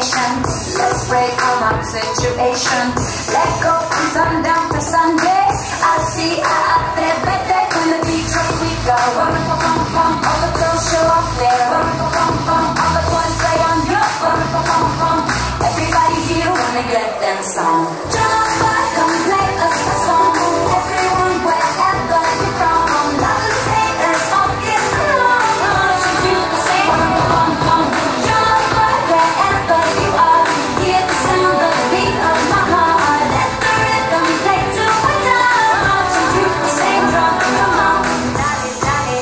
nation. Let's break our situation. Let go from sundown to Sunday. I see better when the beat drop we go. All the girls show up there. All the boys play on your. Everybody here wanna get them some. Jump back, come play us a song. Everyone wherever you're from. Not the haters all get along. You can sing. Jump back wherever you are. Hear the sound of the beat of my heart. Let the rhythm play till we're done. You can sing, drum, come on. Dale, dale,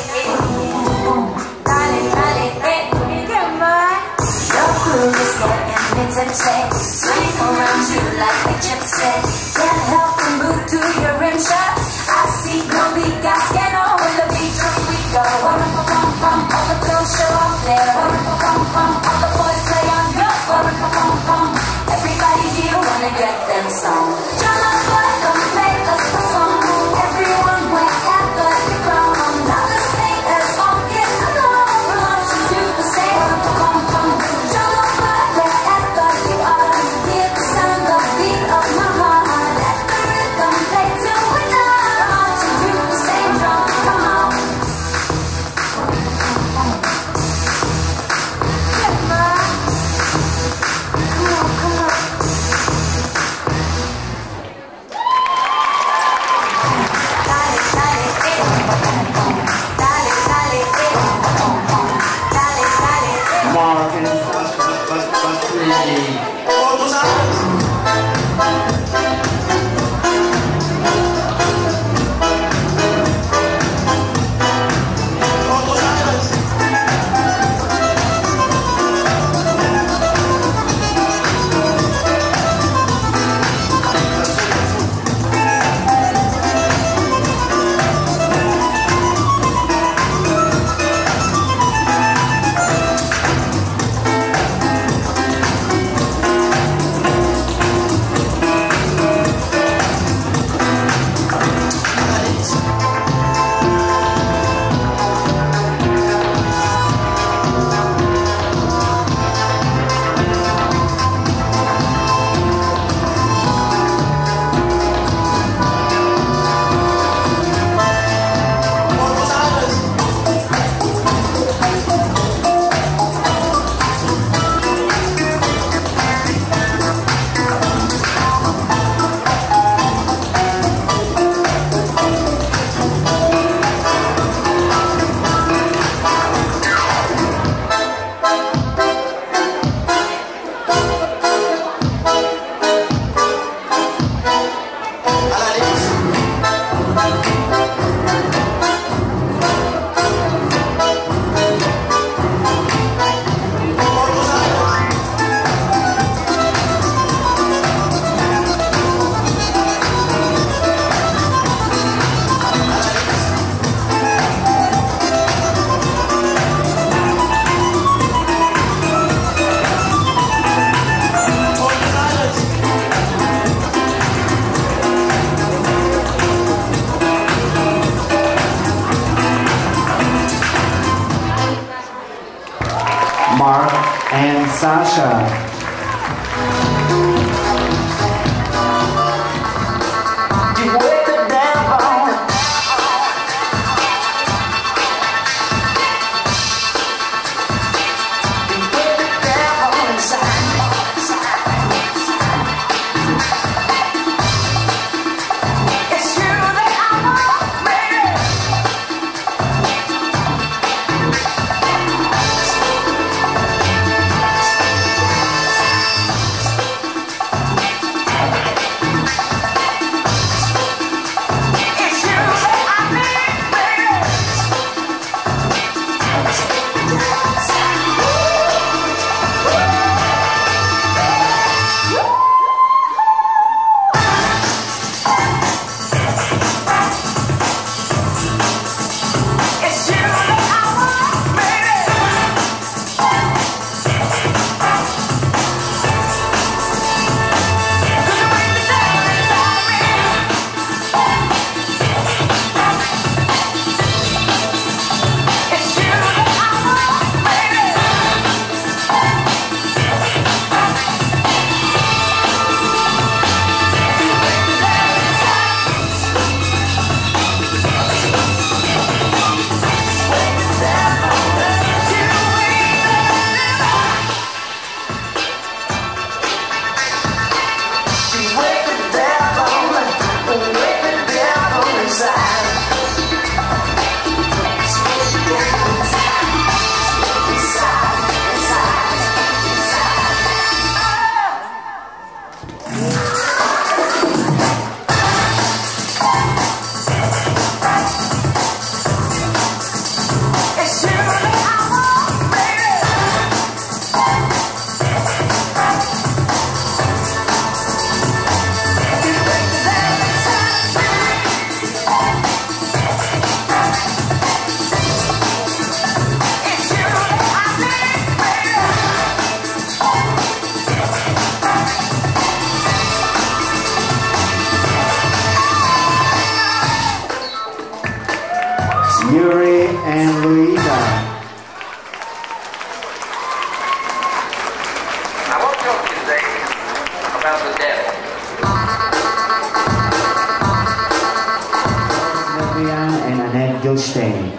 dale, dale, come on. Your crew is getting me tipsy. Swing around you like a gypsy. Can't help but move to your rim shot. I see no big guys get on when the beat drop we go. All the girls show up there. All the boys play on your. Everybody here wanna get them some. Jump up, come play us a song. Everyone wherever you from. Now the haters all get along. You can say, jump up wherever you are. Hear the sound of the beat of my heart. Let the rhythm play till we're done. You can say, drum, come on. Come on. Mark and Sasha, but really. Todos Mark and Sasha. Yuri and Louisa. I want to talk to you today about the devil. Sylvia and Annette Gilstein.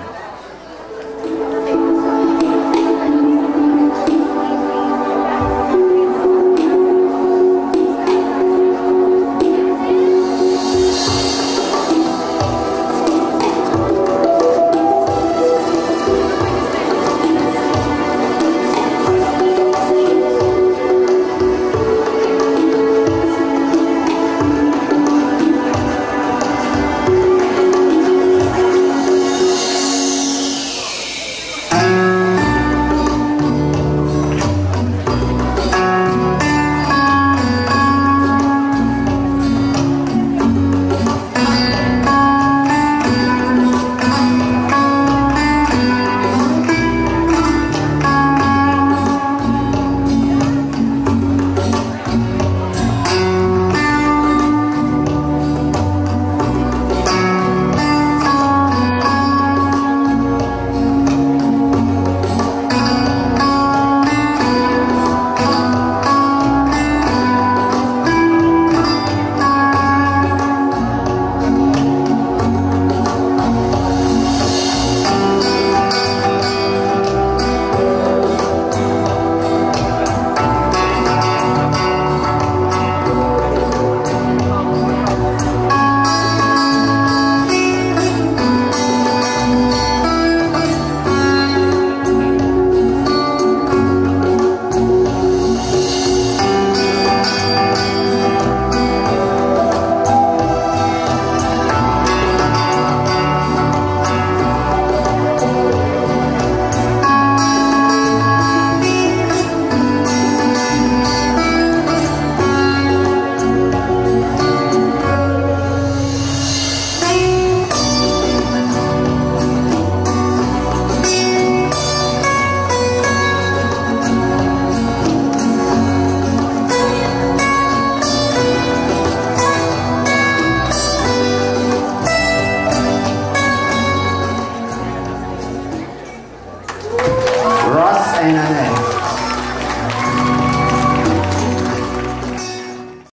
Ross and Annette.